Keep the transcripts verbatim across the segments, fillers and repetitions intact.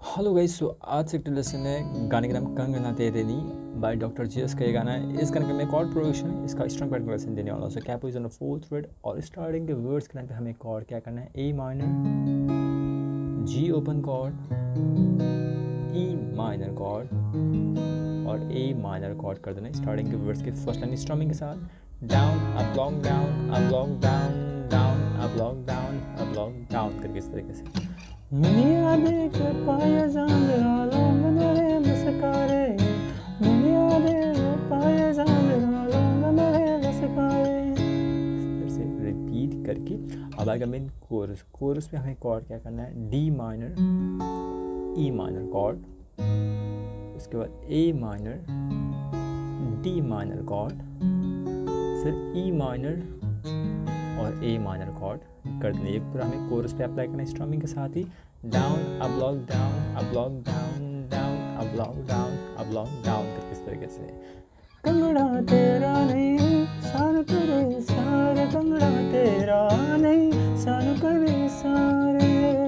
Hello guys, सो आज से एक लेसन है। गाने का नाम कंगना तेरे नी बाय डॉक्टर जीएस का ये गाना है। इस गाने का मैं कॉर्ड प्रोग्रेशन है, इसका स्ट्रंग पैड का लेसन देने वाला हूँ। सो क्या पोजीशन ऑफ फोर्थ फ्रेट और स्टार्टिंग के वर्ड्स के टाइम पे हमें कॉर्ड क्या करना है, A minor, G open chord, E minor chord और ए माइनर कॉर्ड कर देना स्टार्टिंग के वर्ड्स के फर्स्ट लाइन स्ट्रमिंग के साथ। Down up long down up long down down up long down up long down करके इस तरीके से। दुनिया देख पाया जांदरा लोंग मेरे मुस्कारे, दुनिया देख पाया जांदरा लोंग मेरे मुस्कारे, इस तरह से रिपीट करके। अब आएगा मेन कोरस। कोरस पे हमें कॉर्ड क्या करना है, D minor, E minor chord, उसके बाद A minor, D minor chord, फिर ई माइनर और ए माइनर कॉर्ड कर देंगे। ये पूरा हमें कोरस पे अप्लाई करना है स्ट्रमिंग के साथ ही। Down up lock down up lock down down up lock down up lock down करके इस तरीके से। कंगड़ा तेरा नहीं सानु करे सारे, कंगड़ा तेरा नहीं सानु करे सारे,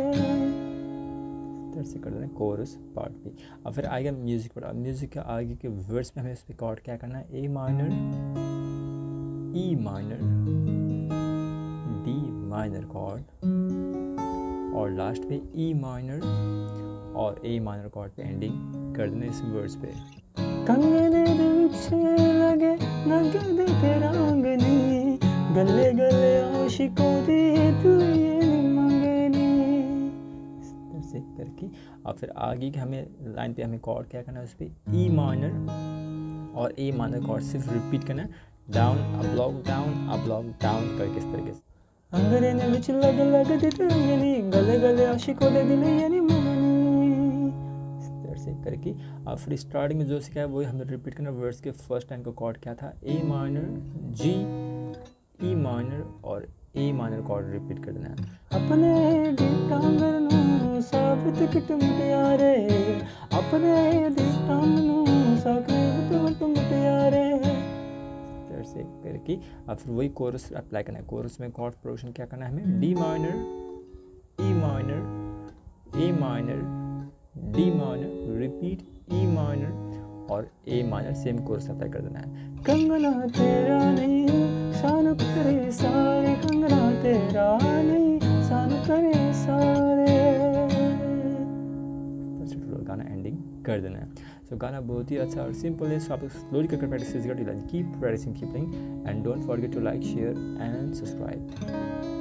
इस तरह से कर देना कोरस पार्ट भी। अब फिर आएगा म्यूजिक पर। म्यूजिक के आगे के वर्ड्स में हमें इस पे कॉर्ड क्या करना है, A minor, E minor, D minor chord और लास्ट पे ई माइनर और ए माइनर कॉर्ड पे एंडिंग कर देना इस वर्ड्स पे। कंगने दे विच लगे लगे दे तेरा अंगनी, गले गले आशिकों दी तू ये मंगनी, इस तरह से करके। और फिर आगे के हमें लाइन पे हमें कॉर्ड क्या करना है, उस पे ई माइनर और ए माइनर कॉर्ड सिर्फ रिपीट करना है। Down up lock down up lock down करके इस तरीके से। अंगरे ने विच लग लग दे अंगनी, गले गले आशिकों दे दिल यानी मंगनी, इस तरह से करके। अब फिर स्टार्टिंग में जो सीखा है वही हमें रिपीट करना। वर्ड्स के फर्स्ट लाइन का कॉर्ड क्या था, ए माइनर, जी, ई माइनर और ए माइनर कॉर्ड रिपीट कर देना है। अपने टांगर नु साबित किट मुटियारे, अपने टांगर नु साबित मुटियारे से करके। अब फिर वही कोरस अप्लाई करना है। कोरस में कॉर्ड प्रोग्रेशन क्या करना है हमें, D minor, E minor, A minor, D minor, repeat E minor और A minor, same chorus apply कर देना है। कंगना तेरा नहीं सानु करे सारे, कंगना तेरा नहीं सानु करे सारे, गाना एंडिंग कर देना है। सो so, गाना बहुत ही अच्छा और सिंपल है। सो आप स्लोली करके प्रैक्टिस कीजिएगा। Keep practicing, keep playing and don't forget to like, share and subscribe.